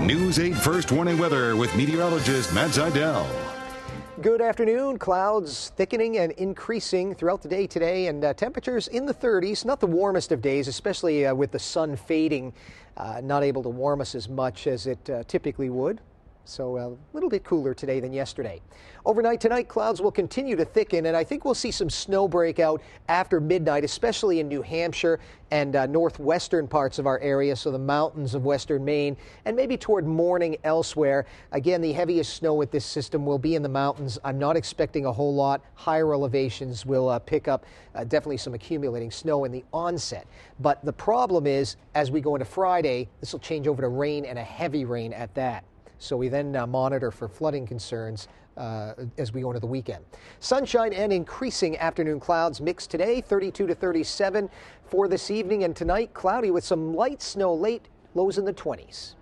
News 8 First Warning Weather with meteorologist Matt Zidle. Good afternoon. Clouds thickening and increasing throughout the day today, and temperatures in the 30s. Not the warmest of days, especially with the sun fading, not able to warm us as much as it typically would. So a little bit cooler today than yesterday. Overnight tonight, clouds will continue to thicken, and I think we'll see some snow break out after midnight, especially in New Hampshire and northwestern parts of our area, so the mountains of western Maine, and maybe toward morning elsewhere. Again, the heaviest snow with this system will be in the mountains. I'm not expecting a whole lot. Higher elevations will pick up definitely some accumulating snow in the onset. But the problem is, as we go into Friday, this will change over to rain, and a heavy rain at that. So we then monitor for flooding concerns as we go into the weekend. Sunshine and increasing afternoon clouds mix today, 32 to 37 for this evening, and tonight cloudy with some light snow late, lows in the 20s.